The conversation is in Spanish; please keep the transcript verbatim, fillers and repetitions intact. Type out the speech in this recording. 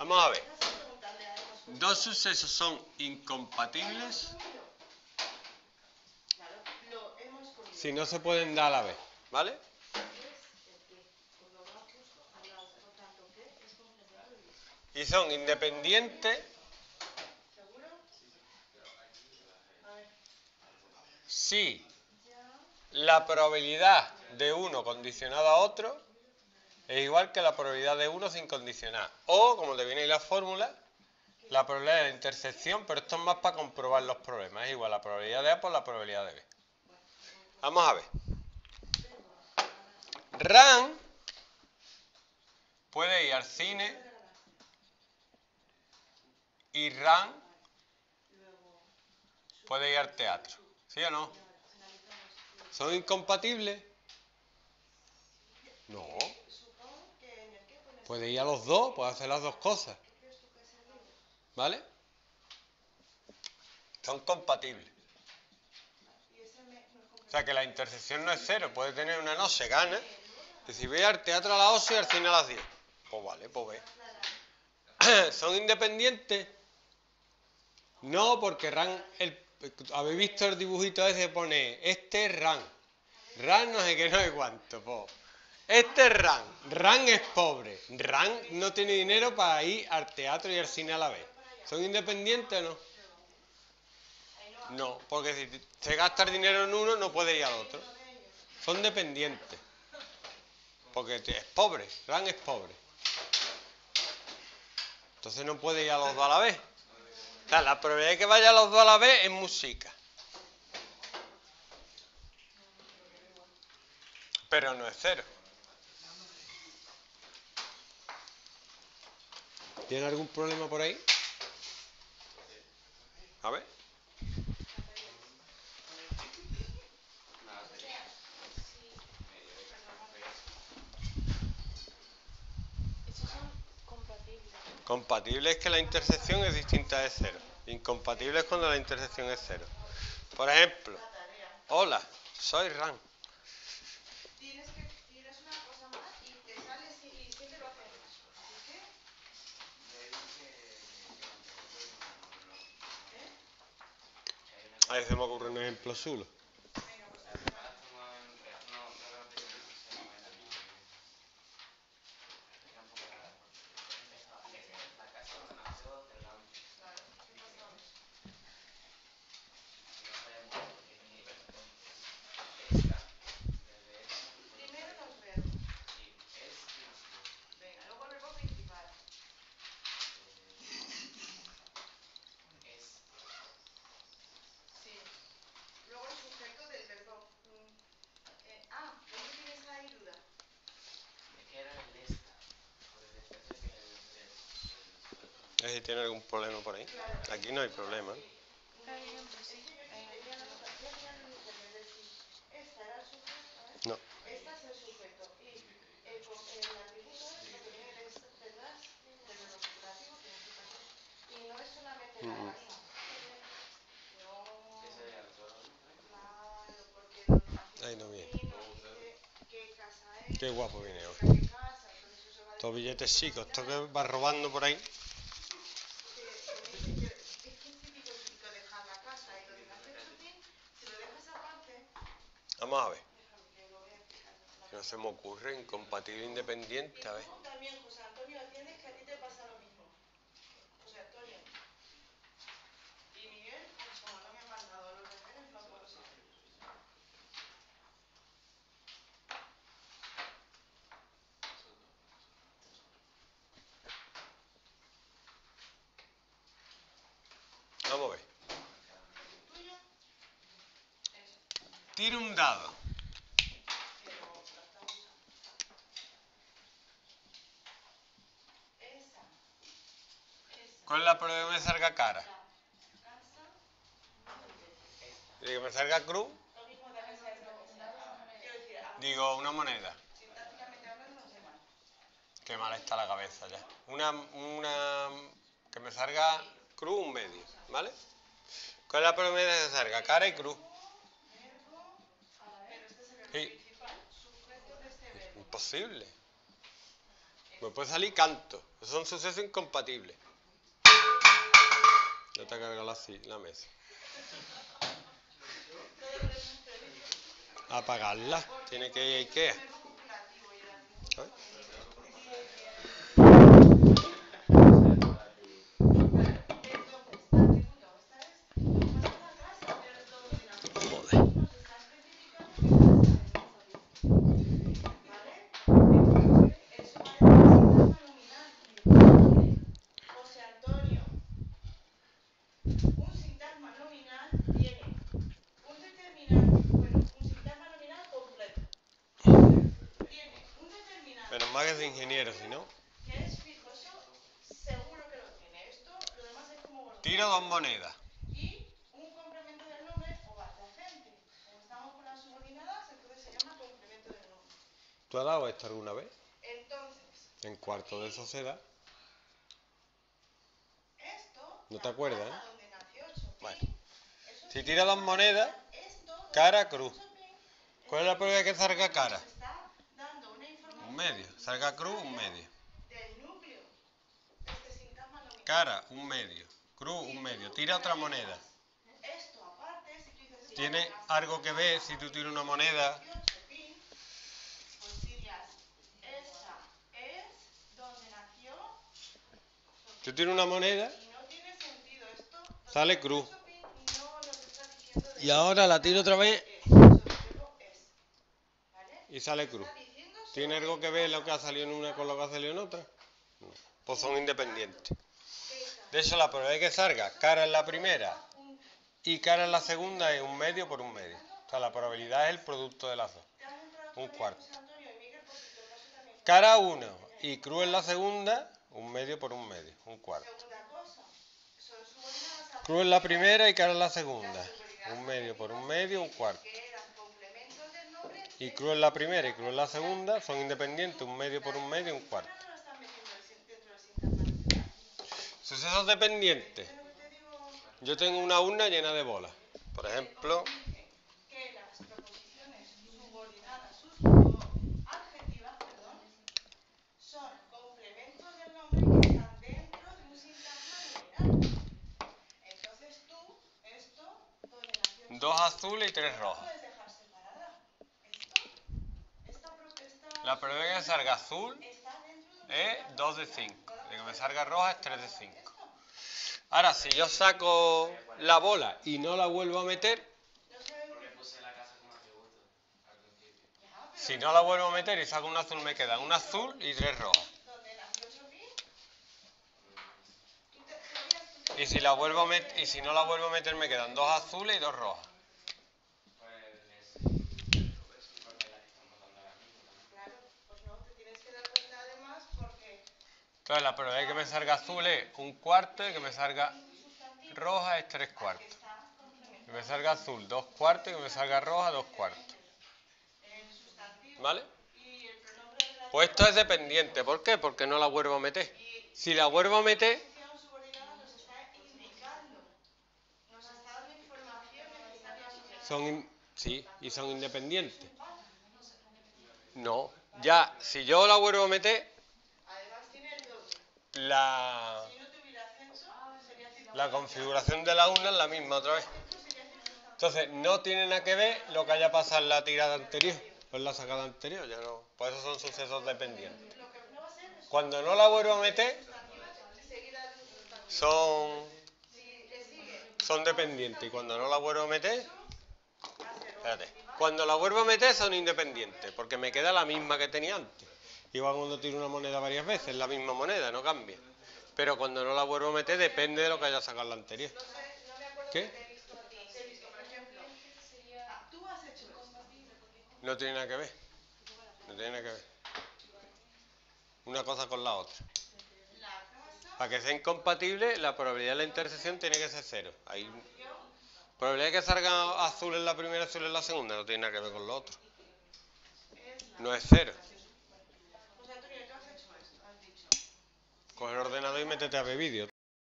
Vamos a ver. Dos sucesos son incompatibles si no se pueden dar a la vez, ¿vale? Y son independientes si la probabilidad de uno condicionado a otro es igual que la probabilidad de uno sin condicionar. O, como te viene ahí la fórmula, la probabilidad de la intersección, pero esto es más para comprobar los problemas. Es igual la probabilidad de A por la probabilidad de B. Vamos a ver. Ran puede ir al cine y Ran puede ir al teatro. ¿Sí o no? ¿Son incompatibles? No. Puede ir a los dos, puede hacer las dos cosas. ¿Vale? Son compatibles. O sea que la intersección no es cero, puede tener una no, se gana. Decir, voy al teatro a las ocho y al cine a las diez. Pues vale, pues ve. ¿Son independientes? No, porque Ran, el, habéis visto el dibujito ese que pone, este es Ran. Ran no sé qué, no sé cuánto. Pues. Este es Ran. Ran es pobre. Ran no tiene dinero para ir al teatro y al cine a la vez. ¿Son independientes o no? No, porque si se gasta el dinero en uno, no puede ir al otro. Son dependientes. Porque es pobre. Ran es pobre. Entonces no puede ir a los dos a la vez. O sea, la probabilidad de que vaya a los dos a la vez es música. Pero no es cero. ¿Tiene algún problema por ahí? A ver. Compatible es que la intersección es distinta de cero. Incompatible es cuando la intersección es cero. Por ejemplo, hola, soy Ran. Tienes que tienes una cosa más y te sales y siempre lo haces más. Ahí se me ocurre un ejemplo chulo. Es si tiene algún problema por ahí. Aquí no hay problema. No. Mm. Ahí no viene. Qué guapo viene hoy. Estos billetes chicos, esto que va robando por ahí. Vamos a ver. No se me ocurre, incompatible, independiente, a ver. Vamos a ver. Tiro un dado. ¿Cuál es la probabilidad de que me salga cara? ¿De que me salga cruz? Digo, una moneda. Qué mal está la cabeza ya. Una, una, que me salga cruz un medio, ¿vale? ¿Cuál es la probabilidad de que me salga cara y cruz? Sí. Imposible. Me puede salir canto. Esos son sucesos incompatibles. Ya te ha cargado la, la mesa. Apagarla. Tiene que ir a Ikea. ¿Sabes? Menos mal que es de ingeniero, si no. Tiro dos monedas. Y un complemento del nombre o adyacente. Como estamos con las subordinadas, entonces se llama complemento del nombre. ¿Tú has dado esto alguna vez? Entonces. En cuarto de sociedad. Esto. ¿No te acuerdas, eh? Donde nació Chopin, bueno. Si tira dos monedas, cara, cruz. ¿Cuál es la probabilidad de que salga cara? Un medio. Salga cruz, un medio. Cara, un medio. Cruz, un medio. Tira otra moneda. ¿Tiene algo que ver si tú tiras una moneda? Tú tiras una moneda, sale cruz. Y ahora la tiro otra vez y sale cruz. ¿Tiene algo que ver lo que ha salido en una con lo que ha salido en otra? No. Pues son independientes. De hecho, la probabilidad de que salga cara en la primera y cara en la segunda es un medio por un medio. O sea, la probabilidad es el producto de las dos. Un cuarto. Cara uno y cruz en la segunda, un medio por un medio. Un cuarto. Cruz en la primera y cara en la segunda. Un medio por un medio, un cuarto. Y cruz en la primera y cruz en la segunda son independientes, un medio por un medio, un cuarto. Sucesos dependientes. Yo tengo una urna llena de bolas. Por ejemplo, son complementos del nombre que están dentro de un sintagma numeral. Entonces tú, esto, donde nació dos azules y tres rojas. puedes dejar separada. Esto, esta, esta La probabilidad de que salga azul está dentro de un es dos de cinco. De que me salga roja es tres de cinco. Ahora, si yo saco la bola y no la vuelvo a meter, si no la vuelvo a meter y saco un azul, me queda un azul y tres rojas. Y si la vuelvo a meter, y si no la vuelvo a meter, me quedan dos azules y dos rojas. Entonces la probabilidad de que me salga azul es un cuarto y que me salga roja es tres cuartos. Que me salga azul dos cuartos y que me salga roja dos cuartos. ¿Vale? Pues esto es dependiente. ¿Por qué? Porque no la vuelvo a meter. Si la vuelvo a meter, son in- sí, y son independientes. No, ya, si yo la vuelvo a meter, la, la configuración de la urna es la misma otra vez. Entonces, no tiene nada que ver lo que haya pasado en la tirada anterior o en la sacada anterior, ya no. Por eso son sucesos dependientes. Cuando no la vuelvo a meter, son, son dependientes. Y cuando no la vuelvo a meter, espérate, cuando la vuelvo a meter son independientes, porque me queda la misma que tenía antes. Igual cuando tiro una moneda varias veces, la misma moneda, no cambia. Pero cuando no la vuelvo a meter, depende de lo que haya sacado la anterior. ¿Qué? No tiene nada que ver. No tiene nada que ver. Una cosa con la otra. Para que sea incompatible, la probabilidad de la intersección tiene que ser cero. Hay probabilidad de que salga azul en la primera y azul en la segunda, no tiene nada que ver con lo otro. No es cero. Coge el ordenador y métete a ver vídeo.